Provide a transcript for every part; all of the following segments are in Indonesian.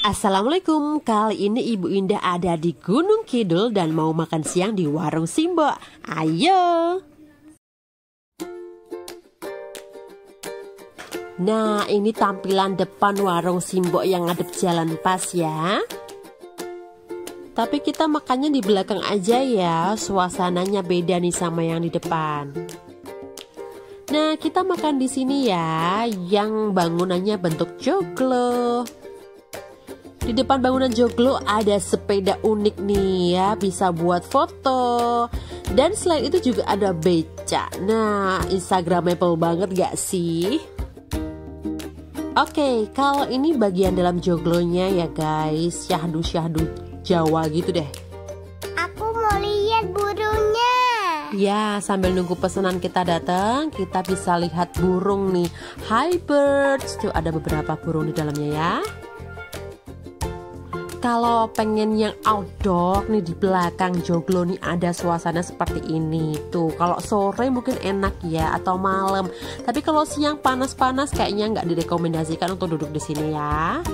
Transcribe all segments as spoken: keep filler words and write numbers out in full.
Assalamualaikum, kali ini Ibu Indah ada di Gunung Kidul dan mau makan siang di warung Simbo. Ayo! Nah, ini tampilan depan warung Simbo yang ngadep jalan pas ya. Tapi kita makannya di belakang aja ya, suasananya beda nih sama yang di depan. Nah, kita makan di sini ya, yang bangunannya bentuk joglo. Di depan bangunan joglo ada sepeda unik nih ya, bisa buat foto. Dan selain itu juga ada beca. Nah, instagramable banget gak sih? Oke, kalau ini bagian dalam joglonya ya guys, syahdu-syahdu Jawa gitu deh. Aku mau lihat burungnya. Ya, sambil nunggu pesanan kita datang, kita bisa lihat burung nih. Hi birds, tuh ada beberapa burung di dalamnya ya. Kalau pengen yang outdoor nih, di belakang joglo nih ada suasana seperti ini tuh. Kalau sore mungkin enak ya, atau malam. Tapi kalau siang panas-panas kayaknya nggak direkomendasikan untuk duduk di sini ya.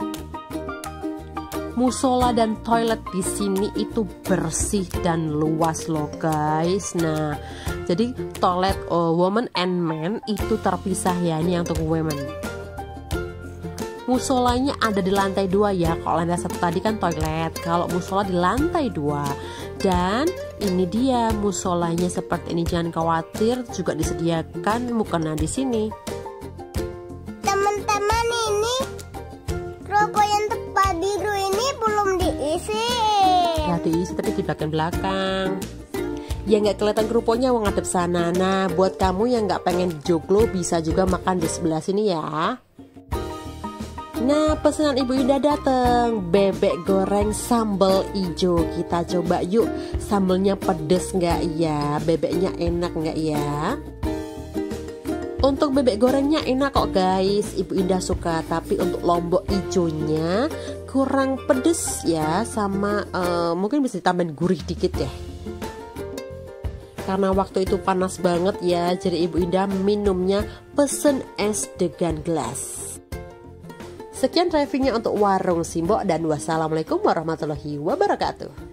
Musola dan toilet di sini itu bersih dan luas loh guys. Nah, jadi toilet uh, woman and man itu terpisah ya, ini yang untuk women. Musolanya ada di lantai dua ya. Kalau lantai satu tadi kan toilet, kalau musola di lantai dua. Dan ini dia musolanya seperti ini, jangan khawatir, juga disediakan mukena di sini. Teman-teman, ini rokok yang tepat biru ini belum diisi. Ya diisi tapi di belakang-belakang. Ya nggak kelihatan kerupuknya mau ngadep sana. Nah, buat kamu yang nggak pengen joglo bisa juga makan di sebelah sini ya. Nah, pesanan Ibu Indah dateng, bebek goreng sambal ijo. Kita coba yuk, sambalnya pedes nggak ya, bebeknya enak nggak ya. Untuk bebek gorengnya enak kok guys, Ibu Indah suka. Tapi untuk lombok ijonya kurang pedes ya, sama uh, mungkin bisa ditambahin gurih dikit ya. Karena waktu itu panas banget ya, jadi Ibu Indah minumnya pesen es degan gelas. Sekian reviewnya untuk warung Simbo dan wassalamualaikum warahmatullahi wabarakatuh.